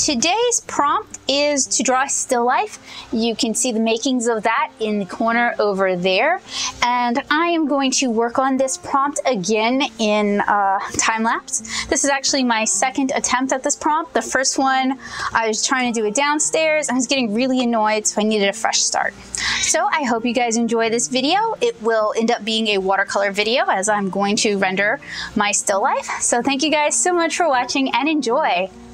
today's prompt is to draw a still life. You can see the makings of that in the corner over there. And I am going to work on this prompt again in time lapse. This is actually my second attempt at this prompt. The first one, I was trying to do it downstairs. I was getting really annoyed, so I needed a fresh start. So I hope you guys enjoy this video. It will end up being a watercolor video as I'm going to render my still life. So thank you guys so much for watching and enjoy.